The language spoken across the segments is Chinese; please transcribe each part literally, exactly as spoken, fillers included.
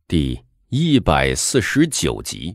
第一百四十九集。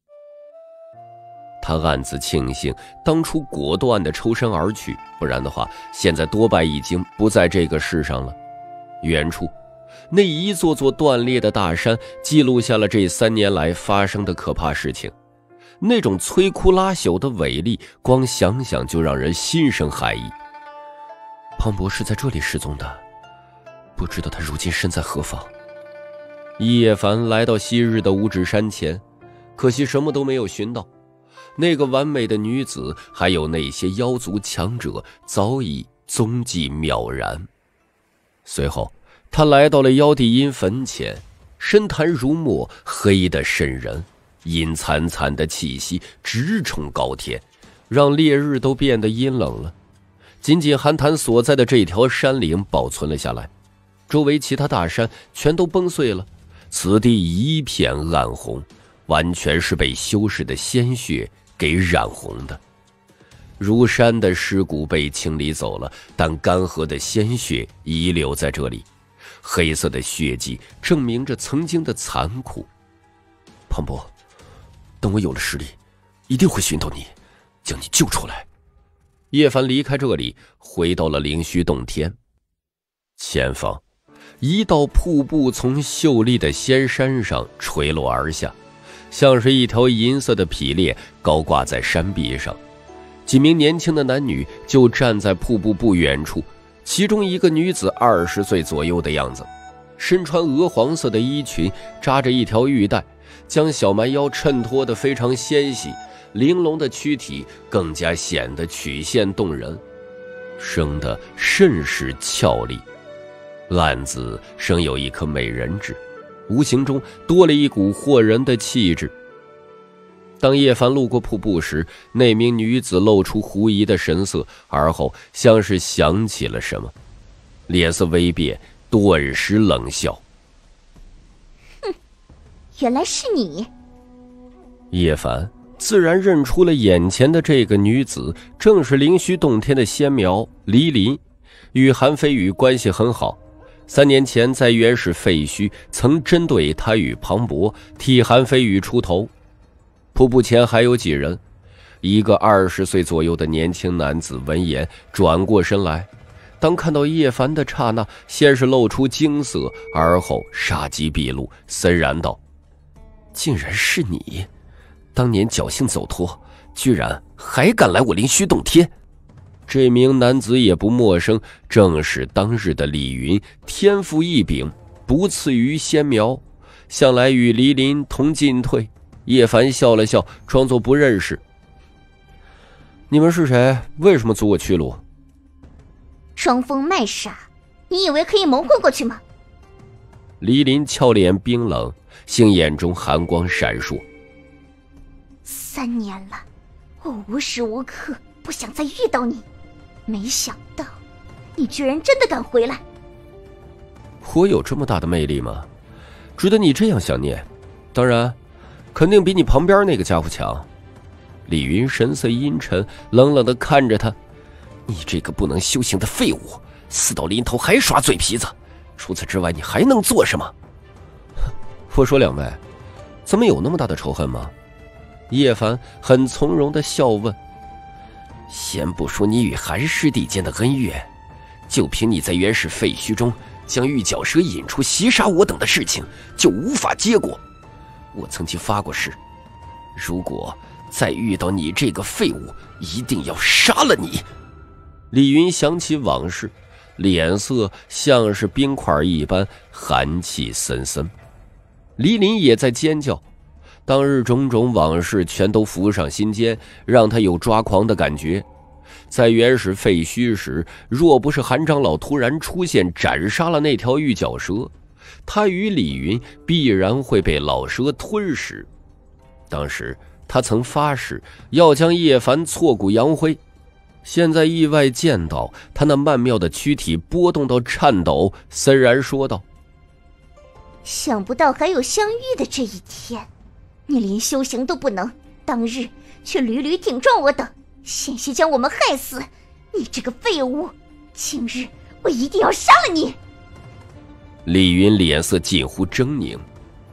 他暗自庆幸当初果断地抽身而去，不然的话现在多半已经不在这个世上了。远处那一座座断裂的大山记录下了这三年来发生的可怕事情，那种摧枯拉朽的伟力，光想想就让人心生骇意。庞博是在这里失踪的，不知道他如今身在何方。叶凡来到昔日的五指山前，可惜什么都没有寻到。那个完美的女子，还有那些妖族强者，早已踪迹渺然。随后他来到了妖帝阴坟前，深潭如墨，黑得渗人，阴惨惨的气息直冲高天，让烈日都变得阴冷了。仅仅寒潭所在的这条山岭保存了下来，周围其他大山全都崩碎了，此地一片暗红，完全是被修士的鲜血给染红的。如山的尸骨被清理走了，但干涸的鲜血遗留在这里，黑色的血迹证明着曾经的残酷。庞博，等我有了实力，一定会寻到你，将你救出来。叶凡离开这里，回到了灵虚洞天。前方一道瀑布从秀丽的仙山上垂落而下，像是一条银色的匹列高挂在山壁上。几名年轻的男女就站在瀑布不远处，其中一个女子二十岁左右的样子，身穿鹅黄色的衣裙，扎着一条玉带，将小蛮腰衬托得非常纤细，玲珑的躯体更加显得曲线动人，生得甚是俏丽。暗自生有一颗美人痣，无形中多了一股惑人的气质。当叶凡路过瀑布时，那名女子露出狐疑的神色，而后像是想起了什么，脸色微变，顿时冷笑： 哼，原来是你。 叶凡自然认出了眼前的这个女子，正是灵虚洞天的仙苗离林，与韩飞宇关系很好。三年前在原始废墟曾针对他与庞博替韩飞宇出头。瀑布前还有几人，一个二十岁左右的年轻男子闻言转过身来，当看到叶凡的刹那，先是露出惊色，而后杀机毕露，森然道：竟然是你，当年侥幸走脱，居然还敢来我灵虚洞天。这名男子也不陌生，正是当日的李云，天赋异禀，不次于仙苗，向来与离林同进退。叶凡笑了笑，装作不认识：你们是谁？为什么阻我去路？ 装疯卖傻，你以为可以蒙混过去吗？ 离林俏脸冰冷，星眼中寒光闪烁。 三年了，我无时无刻不想再遇到你，没想到你居然真的敢回来。 我有这么大的魅力吗？值得你这样想念？当然肯定比你旁边那个家伙强。李云神色阴沉，冷冷地看着他：你这个不能修行的废物，死到临头还耍嘴皮子，除此之外你还能做什么？我说两位，咱们有那么大的仇恨吗？叶凡很从容地笑问。先不说你与韩师弟间的恩怨，就凭你在原始废墟中将玉角蛇引出袭杀我等的事情，就无法接过。我曾经发过誓，如果再遇到你这个废物，一定要杀了你。李云想起往事，脸色像是冰块一般，寒气森森。黎林也在尖叫，当日种种往事全都浮上心间，让他有抓狂的感觉。在原始废墟时，若不是韩长老突然出现斩杀了那条玉角蛇，他与李云必然会被老蛇吞噬。当时他曾发誓要将叶凡挫骨扬灰，现在意外见到他那曼妙的躯体波动到颤抖，森然说道： 想不到还有相遇的这一天，你连修行都不能，当日却屡屡顶撞我等，险些将我们害死，你这个废物，今日我一定要杀了你。 李云脸色近乎狰狞，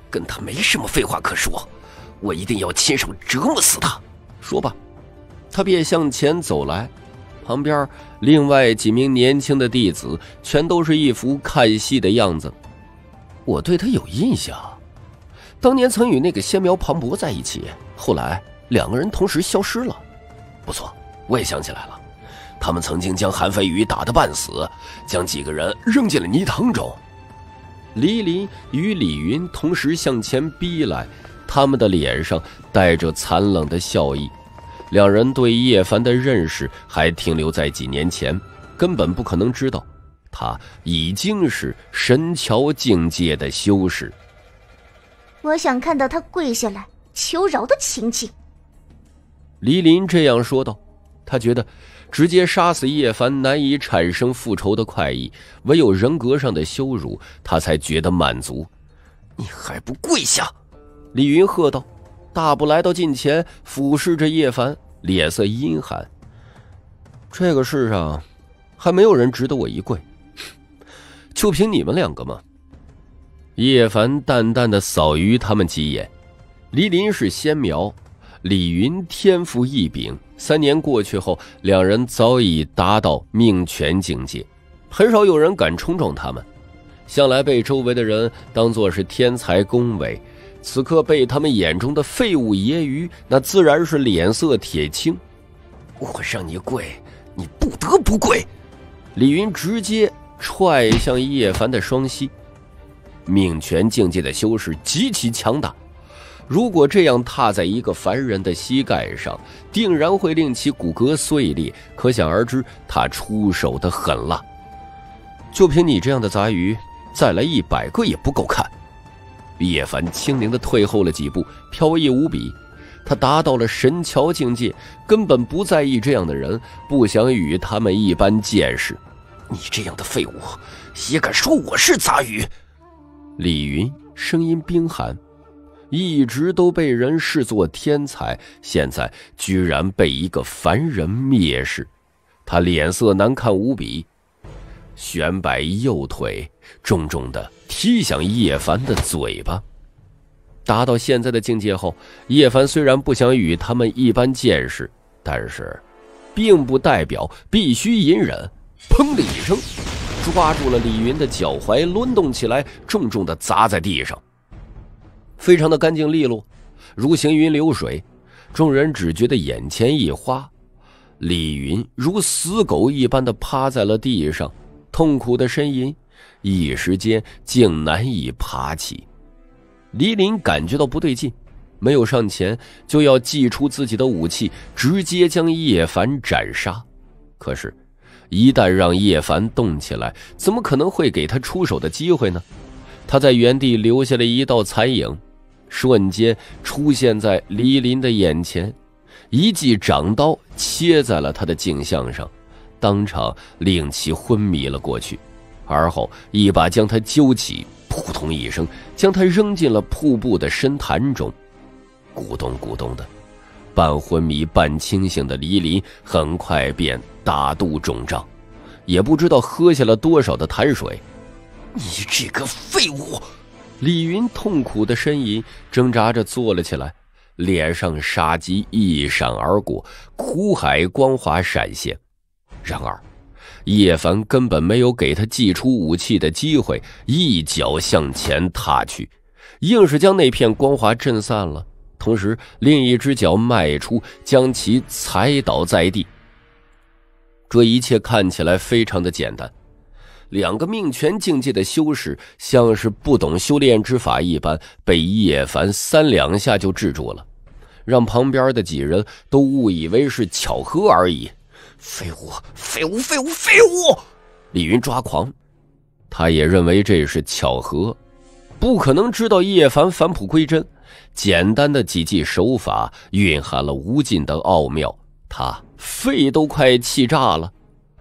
跟他没什么废话可说，我一定要亲手折磨死他。说罢，他便向前走来，旁边另外几名年轻的弟子全都是一副看戏的样子。我对他有印象，当年曾与那个仙苗庞博在一起，后来两个人同时消失了。不错，我也想起来了，他们曾经将韩飞宇打得半死，将几个人扔进了泥塘中。黎林与李云同时向前逼来，他们的脸上带着残冷的笑意。两人对叶凡的认识还停留在几年前，根本不可能知道他已经是神桥境界的修士。 我想看到他跪下来求饶的情景。 黎林这样说道，他觉得直接杀死叶凡难以产生复仇的快意，唯有人格上的羞辱他才觉得满足。你还不跪下！李云喝道，大步来到近前，俯视着叶凡，脸色阴寒。这个世上还没有人值得我一跪，就凭你们两个吗？叶凡淡淡的扫于他们几眼。黎林是仙苗，李云天赋异禀，三年过去后，两人早已达到命权境界，很少有人敢冲撞他们，向来被周围的人当作是天才恭维，此刻被他们眼中的废物揶揄，那自然是脸色铁青。我让你跪，你不得不跪！李云直接踹向叶凡的双膝。命权境界的修士极其强大，如果这样踏在一个凡人的膝盖上，定然会令其骨骼碎裂，可想而知他出手的狠辣。就凭你这样的杂鱼，再来一百个也不够看。叶凡轻灵地退后了几步，飘逸无比。他达到了神桥境界，根本不在意这样的人，不想与他们一般见识。你这样的废物，也敢说我是杂鱼？李云声音冰寒，一直都被人视作天才，现在居然被一个凡人蔑视，他脸色难看无比，旋摆右腿，重重地踢向叶凡的嘴巴。达到现在的境界后，叶凡虽然不想与他们一般见识，但是并不代表必须隐忍。砰的一声，抓住了李云的脚踝，抡动起来，重重地砸在地上，非常的干净利落，如行云流水。众人只觉得眼前一花，李云如死狗一般的趴在了地上，痛苦的呻吟，一时间竟难以爬起。黎林感觉到不对劲，没有上前，就要祭出自己的武器，直接将叶凡斩杀。可是一旦让叶凡动起来，怎么可能会给他出手的机会呢？他在原地留下了一道残影，瞬间出现在黎林的眼前，一记掌刀切在了他的颈项上，当场令其昏迷了过去，而后一把将他揪起，扑通一声将他扔进了瀑布的深潭中。咕咚咕咚的，半昏迷半清醒的黎林很快便大肚肿胀，也不知道喝下了多少的潭水。你这个废物！李云痛苦的呻吟，挣扎着坐了起来，脸上杀机一闪而过，苦海光华闪现。然而叶凡根本没有给他祭出武器的机会，一脚向前踏去，硬是将那片光华震散了，同时另一只脚迈出，将其踩倒在地。这一切看起来非常的简单，两个命权境界的修士像是不懂修炼之法一般，被叶凡三两下就制住了，让旁边的几人都误以为是巧合而已。废物废物废物废物！李云抓狂，他也认为这是巧合，不可能知道叶凡返璞归真，简单的几记手法蕴含了无尽的奥妙，他肺都快气炸了。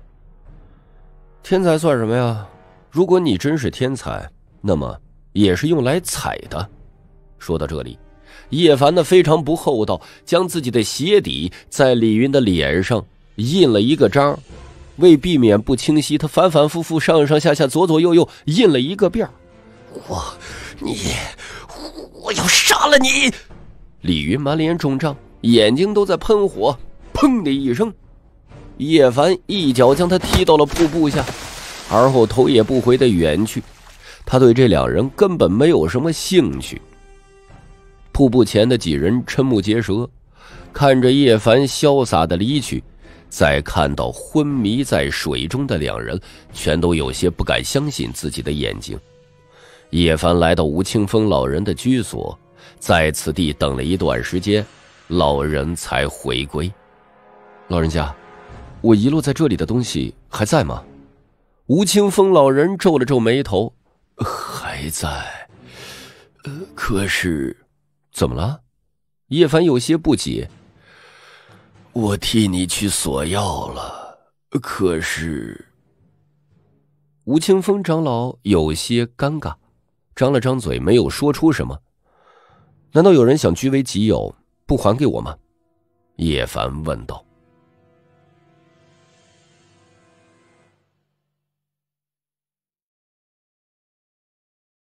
天才算什么呀？如果你真是天才，那么也是用来踩的。说到这里，叶凡的非常不厚道，将自己的鞋底在李云的脸上印了一个章，为避免不清晰，他反反复复上上下下左左右右印了一个遍。我你我要杀了你！李云满脸肿胀，眼睛都在喷火。砰的一声，叶凡一脚将他踢到了瀑布下，而后头也不回的远去。他对这两人根本没有什么兴趣。瀑布前的几人瞠目结舌，看着叶凡潇洒的离去，再看到昏迷在水中的两人，全都有些不敢相信自己的眼睛。叶凡来到吴清风老人的居所，在此地等了一段时间，老人才回归。老人家，我遗落在这里的东西还在吗？吴清风老人皱了皱眉头，还在。呃，可是怎么了？叶凡有些不解。我替你去索要了，可是……吴清风长老有些尴尬，张了张嘴，没有说出什么。难道有人想据为己有，不还给我吗？叶凡问道。